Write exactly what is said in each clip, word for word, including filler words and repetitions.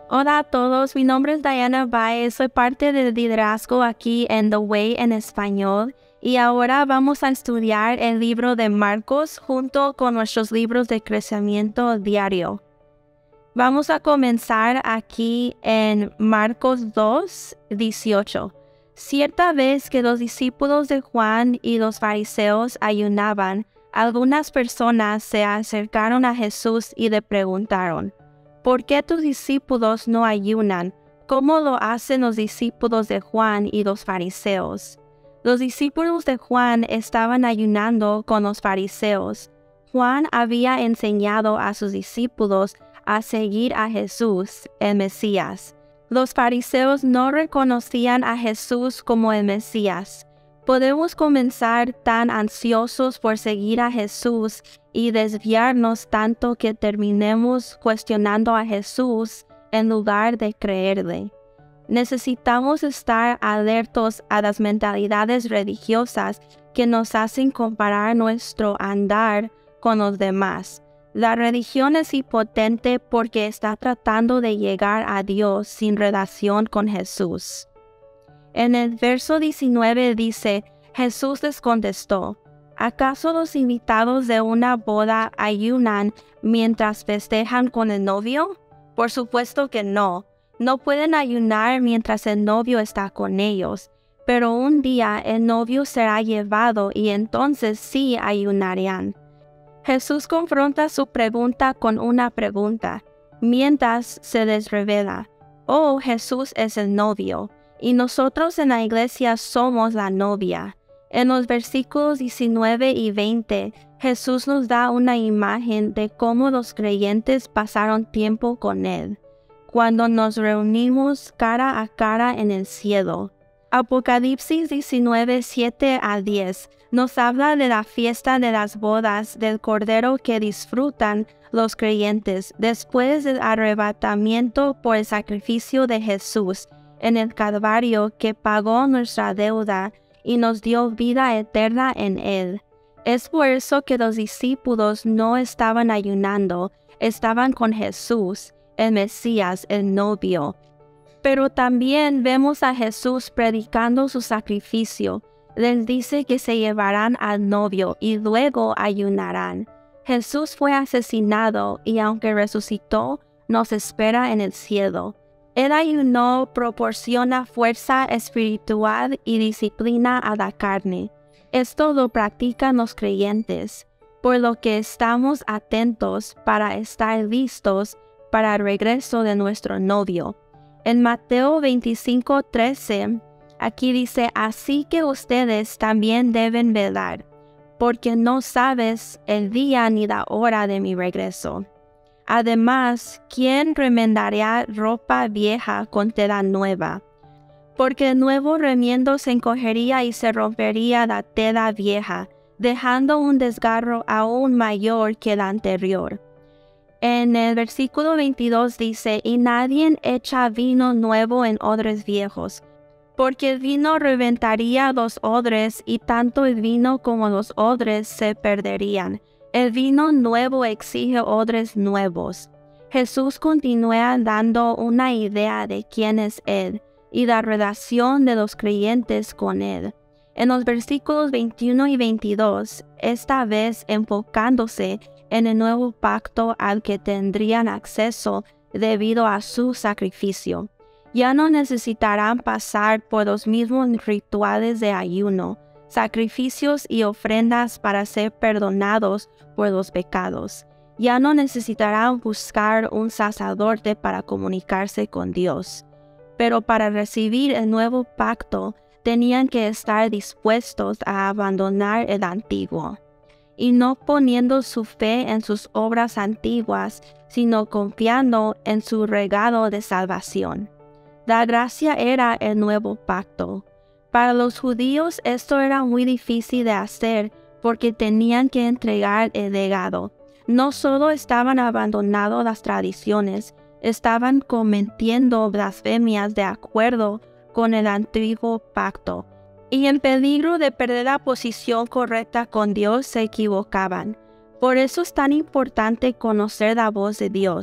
Hola a todos, mi nombre es Diana Baez, soy parte del liderazgo aquí en The Way en español y ahora vamos a estudiar el libro de Marcos junto con nuestros libros de crecimiento diario. Vamos a comenzar aquí en Marcos dos, dieciocho. Cierta vez que los discípulos de Juan y los fariseos ayunaban, algunas personas se acercaron a Jesús y le preguntaron: ¿por qué tus discípulos no ayunan, como lo hacen los discípulos de Juan y los fariseos? Los discípulos de Juan estaban ayunando con los fariseos. Juan había enseñado a sus discípulos a seguir a Jesús, el Mesías. Los fariseos no reconocían a Jesús como el Mesías. Podemos comenzar tan ansiosos por seguir a Jesús y desviarnos tanto que terminemos cuestionando a Jesús en lugar de creerle. Necesitamos estar alertos a las mentalidades religiosas que nos hacen comparar nuestro andar con los demás. La religión es impotente porque está tratando de llegar a Dios sin relación con Jesús. En el verso diecinueve dice: Jesús les contestó: ¿acaso los invitados de una boda ayunan mientras festejan con el novio? Por supuesto que no. No pueden ayunar mientras el novio está con ellos, pero un día el novio será llevado y entonces sí ayunarían. Jesús confronta su pregunta con una pregunta, mientras se les revela: oh, Jesús es el novio, y nosotros en la iglesia somos la novia. En los versículos diecinueve y veinte, Jesús nos da una imagen de cómo los creyentes pasaron tiempo con Él, cuando nos reunimos cara a cara en el cielo. Apocalipsis diecinueve, siete a diez nos habla de la fiesta de las bodas del Cordero que disfrutan los creyentes después del arrebatamiento por el sacrificio de Jesús en el Calvario, que pagó nuestra deuda y nos dio vida eterna en Él. Es por eso que los discípulos no estaban ayunando, estaban con Jesús, el Mesías, el novio. Pero también vemos a Jesús predicando su sacrificio. Les dice que se llevarán al novio y luego ayunarán. Jesús fue asesinado y aunque resucitó, nos espera en el cielo. El ayuno proporciona fuerza espiritual y disciplina a la carne. Esto lo practican los creyentes, por lo que estamos atentos para estar listos para el regreso de nuestro novio. En Mateo veinticinco, trece, aquí dice: así que ustedes también deben velar, porque no sabes el día ni la hora de mi regreso. Además, ¿quién remendaría ropa vieja con tela nueva? Porque el nuevo remiendo se encogería y se rompería la tela vieja, dejando un desgarro aún mayor que el anterior. En el versículo veintidós dice: y nadie echa vino nuevo en odres viejos, porque el vino reventaría los odres y tanto el vino como los odres se perderían. El vino nuevo exige odres nuevos. Jesús continúa dando una idea de quién es Él y la relación de los creyentes con Él. En los versículos veintiuno y veintidós, esta vez enfocándose en el nuevo pacto al que tendrían acceso debido a su sacrificio. Ya no necesitarán pasar por los mismos rituales de ayuno, sacrificios y ofrendas para ser perdonados por los pecados. Ya no necesitarán buscar un sacerdote para comunicarse con Dios. Pero para recibir el nuevo pacto, tenían que estar dispuestos a abandonar el antiguo, y no poniendo su fe en sus obras antiguas, sino confiando en su regalo de salvación. La gracia era el nuevo pacto. Para los judíos esto era muy difícil de hacer porque tenían que entregar el legado. No solo estaban abandonando las tradiciones, estaban cometiendo blasfemias de acuerdo con el antiguo pacto, y en peligro de perder la posición correcta con Dios se equivocaban. Por eso es tan importante conocer la voz de Dios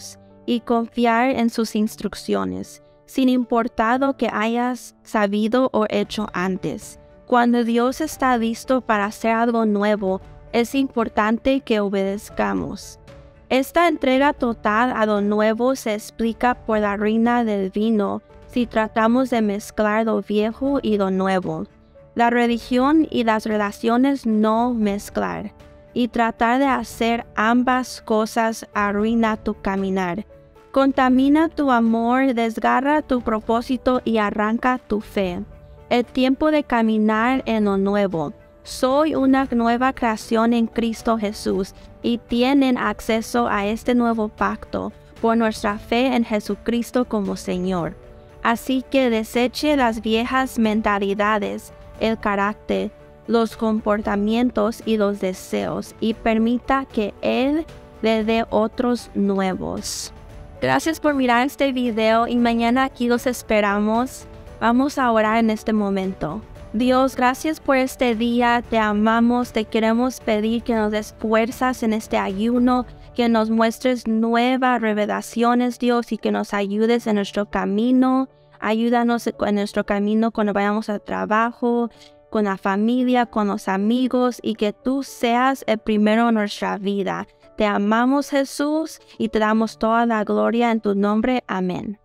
y confiar en sus instrucciones, sin importar lo que hayas sabido o hecho antes. Cuando Dios está listo para hacer algo nuevo, es importante que obedezcamos. Esta entrega total a lo nuevo se explica por la reina del vino si tratamos de mezclar lo viejo y lo nuevo. La religión y las relaciones no mezclar, y tratar de hacer ambas cosas arruina tu caminar. Contamina tu amor, desgarra tu propósito y arranca tu fe. El tiempo de caminar en lo nuevo. Soy una nueva creación en Cristo Jesús y tienen acceso a este nuevo pacto por nuestra fe en Jesucristo como Señor. Así que deseche las viejas mentalidades, el carácter, los comportamientos y los deseos y permita que Él le dé otros nuevos. Gracias por mirar este video y mañana aquí los esperamos. Vamos a orar en este momento. Dios, gracias por este día, te amamos, te queremos pedir que nos des fuerzas en este ayuno, que nos muestres nuevas revelaciones, Dios, y que nos ayudes en nuestro camino. Ayúdanos en nuestro camino cuando vayamos al trabajo, con la familia, con los amigos, y que tú seas el primero en nuestra vida. Te amamos, Jesús, y te damos toda la gloria en tu nombre. Amén.